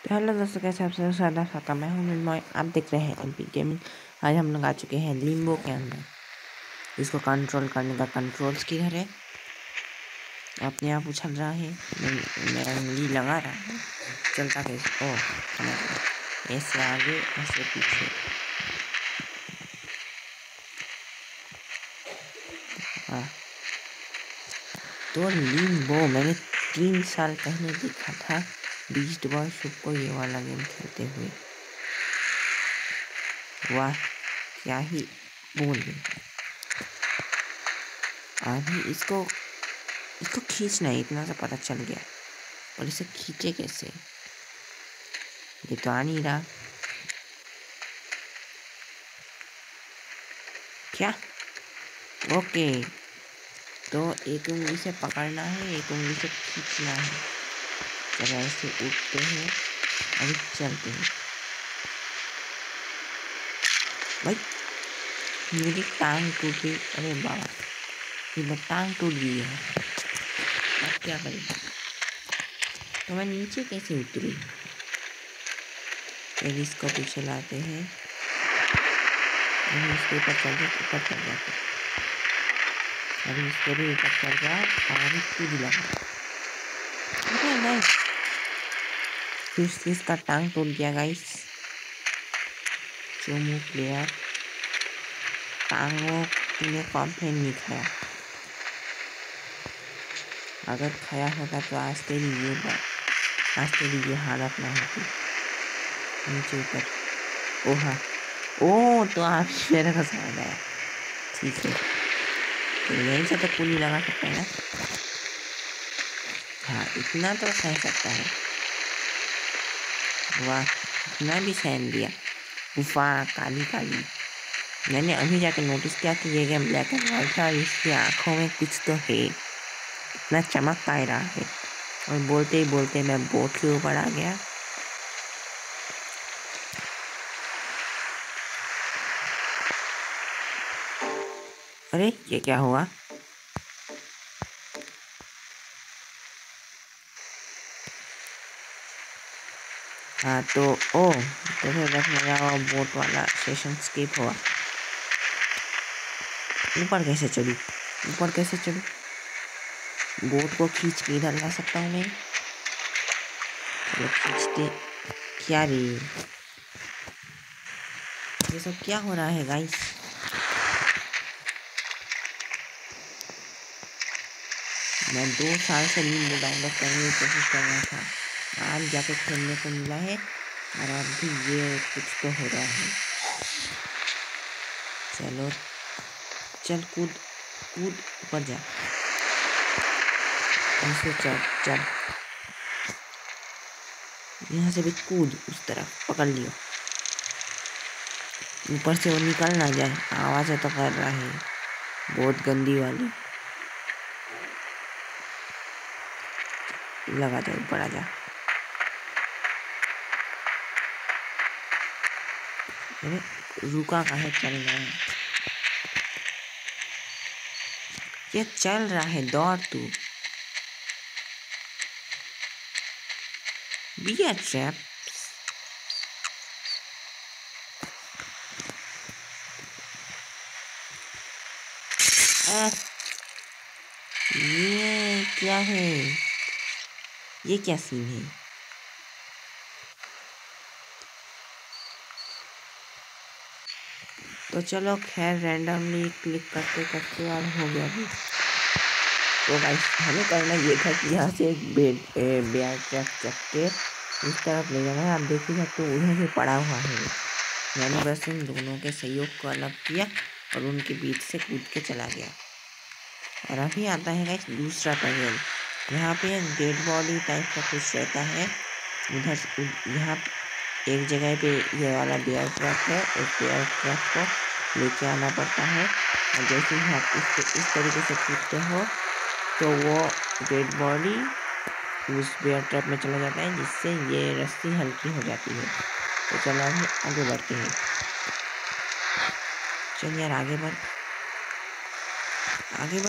Hello दोस्तों, कैसे आप सब सादा साका मैं हूँ मिनमय। आप देख रहे हैं एमपी गेमिंग। आज हम लोग आ चुके हैं लिम्बो के अंदर। इसको कंट्रोल करने का कंट्रोल्स किधर है? अपने आप उछल रहा है, मैं उंगली लगा रहा हूँ। चलता कैसे? ओह समझ गया, ऐसे आगे ऐसे पीछे। हाँ, तो लिम्बो मैंने 3 साल पहले देखा था बीस्ट बॉय शुभ को ये वाला गेम खेलते हुए। वाह, क्या ही बोले। अभी इसको खींचना है, इतना सा पता चल गया। और इसे खींचे कैसे? ये तो आ नहीं रहा। क्या? ओके, तो एक उंगली से पकड़ना है, एक उंगली से खींचना है। चलो ऐसे उठते हैं, अभी चलते हैं। भाई मेरी टांग टूट गई। अरे बाबा, ये टांग टूट गई है। अब क्या करें? तो मैं नीचे कैसे उतरी? फिर इसको पीछे लाते हैं, इसके ऊपर चल जाते। अभी इसको भी ऊपर चल रहा है और कूद लगा। अरे नहीं, फिर से इसका टांग टूट गया गाइस। चोमू प्लेयर टांगों ने कॉम्प्लेन नहीं खाया। अगर खाया होता तो आज तेरी ये हालत ना होती। नीचे ऊपर। ओह हाँ, ओ तो आप मेरे को समझ आया। ठीक है, तो यहीं से तो पुली लगा सकते हैं ना। हाँ, इतना तो सह सकता है। वाह, इतना भी सहन दिया। गुफा काली काली। मैंने अभी जाकर नोटिस किया कि ये गेम ब्लैक एंड व्हाइट है और इसकी आंखों में कुछ तो है। इतना चमक आ रहा है। और बोलते ही बोलते मैं बोट के ऊपर आ गया। अरे ये क्या हुआ? हाँ तो फिर बस मेरा वो बोट वाला सेशन स्किप हुआ। ऊपर कैसे चढ़ूँ? बोट को खींच के इधर ला सकता हूँ मैं। चलो खींचते। क्या रे, ये सब क्या हो रहा है गाइस? मैं 2 साल से लिम्बो डाउनलोड करने की कोशिश कर रहा था। आज जाके खेलने को मिला है और अभी ये कुछ तो हो रहा है। चलो चल, कूद ऊपर जा। ऐसे चल यहाँ से भी कूद, उस तरफ पकड़ लियो। ऊपर से वो निकल ना जाए, आवाज़ तो कर रहा है बहुत गंदी वाली। लगा जा, ऊपर आ जा। अरे रुका काहे? चल रहा है, ये चल रहा है, दौड़ तू। Be a trap. ये क्या है? ये क्या सीन है? तो चलो खैर, रैंडमली क्लिक करते करते और हो गया भी। तो गाइस हमें करना ये था कि यहाँ से एक बेयर ट्रैप चक के इस तरफ ले जाना है। आप देख ही सकते हो उधर से पड़ा हुआ है। मैंने बस इन दोनों के सहयोग को अलग किया और उनके बीच से कूद के चला गया। और अभी आता है गाइस दूसरा पजल। यहाँ पे डेड बॉडी टाइप का कुछ रहता है। उधर यहाँ एक जगह पे ये वाला बेयर ट्रैप है। उस बेयर ट्रैप को लेके आना पड़ता है और जैसे ही आप इस तरीके से कूदते हो तो वो डेड बॉडी उस बेयर ट्रैप में चला जाता है, जिससे ये रस्सी हल्की हो जाती है। तो चलो अभी आगे बढ़ते हैं। चल यार आगे बढ़।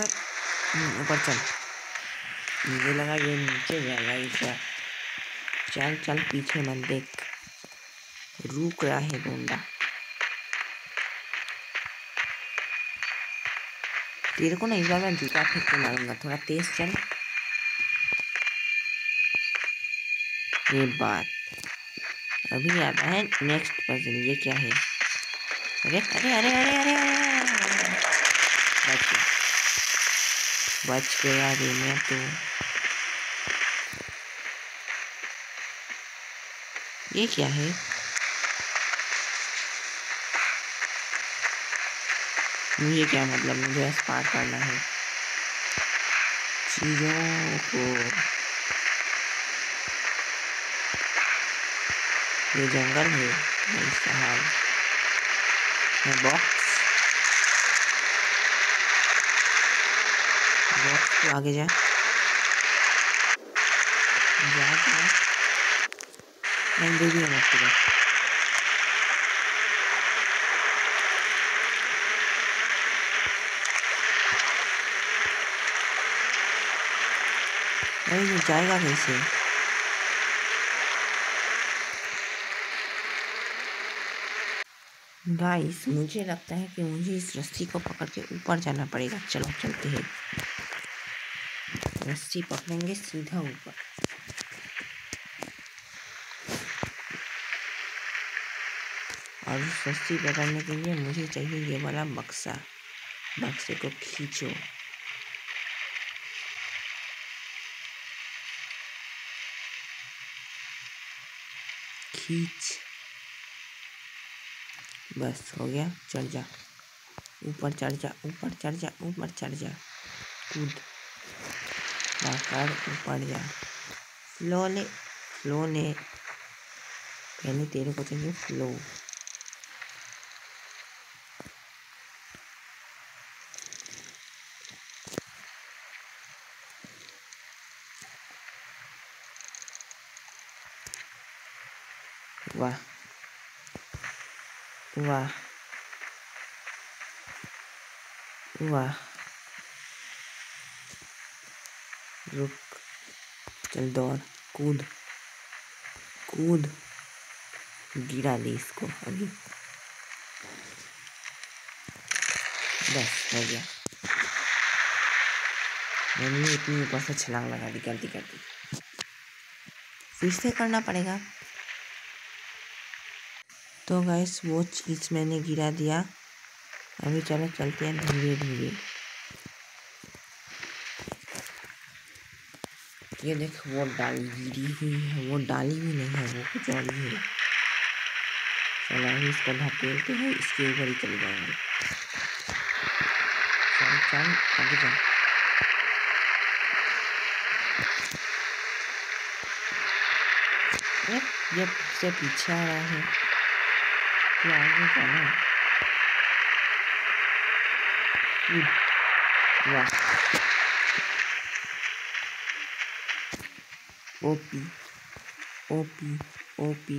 ऊपर चल। मुझे लगा ये नीचे जाएगा इसका। चल चल पीछे मत देख, रुक रहा है गोंडा। तेरे को ना इस बार मैं जूता फेंक के मारूंगा, थोड़ा तेज चल। ये बात अभी आता है नेक्स्ट पजल। ये क्या है? अरे अरे अरे अरे अरे, बच गया रे मैं तो। ये क्या है? मुझे क्या मतलब, मुझे पार करना है चीजों को। ये जंगल है भाई साहब। बॉक्स तो आगे जा जा जा। नहीं दे दिया मत पूरा। अरे ये जाएगा कैसे? गाइस मुझे लगता है कि मुझे इस रस्सी को पकड़ के ऊपर जाना पड़ेगा। चलो चलते हैं, रस्सी पकड़ेंगे सीधा ऊपर। और इस रस्सी पकड़ने के लिए मुझे चाहिए ये वाला बक्सा। बक्से को खींचो। खींच, बस हो गया। चढ़ जा, ऊपर चढ़ जा, ऊपर चढ़ जा, ऊपर चढ़ जा। कूद कर ऊपर जा। फ्लो ले, फ्लो ले। पहले तेरे को चाहिए फ्लो। वाह वाह वाह। रुक, चल दौड़, कूद कूद। गिरा ले इसको अभी। बस हो गया। मैंने इतनी ऊपर से छलांग लगा दी गलती कर दी। फिर से करना पड़ेगा। तो गाइस वो चीज़ मैंने गिरा दिया। अभी चलो चलते हैं धीरे धीरे। ये देख, वो डाली गिरी हुई है, वो डाली भी नहीं है, वो कुछ और ही है। चलो अभी इसको धकेलते हैं, इसके ऊपर ही चले जाएंगे। चल चल आगे जा। ये से पीछे आ रहा है, ये आगे जाना है। वाह, ओपी ओपी ओपी।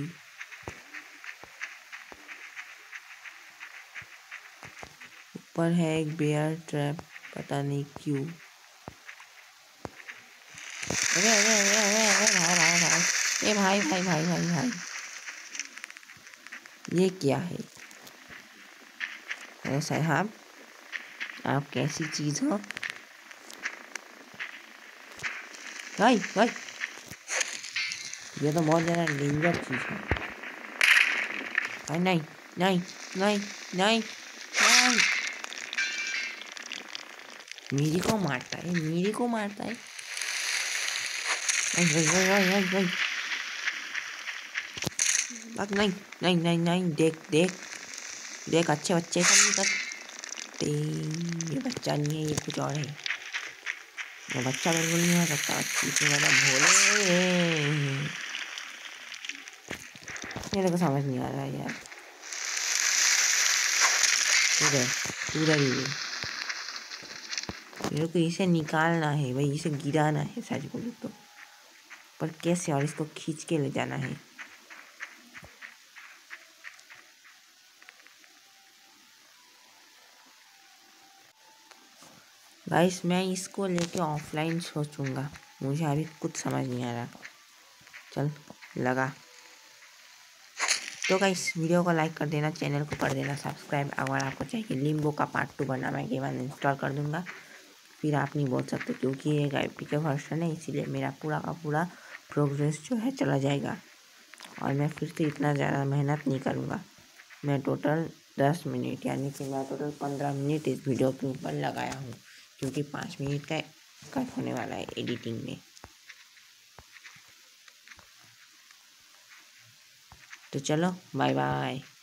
ऊपर है एक बेयर ट्रैप, पता नहीं क्यों। अरे अरे अरे अरे अरे भाई भाई भाई, ए भाई भाई भाई भाई भाई, ये क्या है? अरे साहब, आप कैसी चीज हो? भाई भाई, ये तो बहुत ज़्यादा डेंजर चीज है भाई। नहीं नहीं नहीं नहीं नहीं, मेरी को मारता है, मेरी को मारता है। नहीं नहीं नहीं नहीं नहीं नहीं नहीं नहीं नहीं, देख देख देख, अच्छे बच्चे का नहीं करते। ये बच्चा नहीं है, ये कुछ और है। वो बच्चा बिल्कुल नहीं हो सकता, बच्ची से ज़्यादा भोले। मेरे को समझ नहीं आ रहा यार। उधर ही मेरे को इसे निकालना है भाई, इसे गिराना है सच बोलूं तो। पर कैसे? और इसको खींच के ले जाना है। गाइस मैं इसको लेके ऑफलाइन सोचूंगा, मुझे अभी कुछ समझ नहीं आ रहा। चल लगा। तो गाइस वीडियो को लाइक कर देना, चैनल को कर देना सब्सक्राइब। अगर आपको चाहिए लिम्बो का पार्ट 2 बना, मैं गेम इंस्टॉल कर दूंगा, फिर आप नहीं बोल सकते क्योंकि ये गाइपी का वर्जन है, इसीलिए मेरा पूरा का पूरा प्रोग्रेस जो है चला जाएगा और मैं फिर से इतना ज़्यादा मेहनत नहीं करूँगा। मैं टोटल 10 मिनट यानी कि मैं टोटल 15 मिनट इस वीडियो के ऊपर लगाया हूँ, क्योंकि 5 मिनट का कट होने वाला है एडिटिंग में। तो चलो बाय बाय।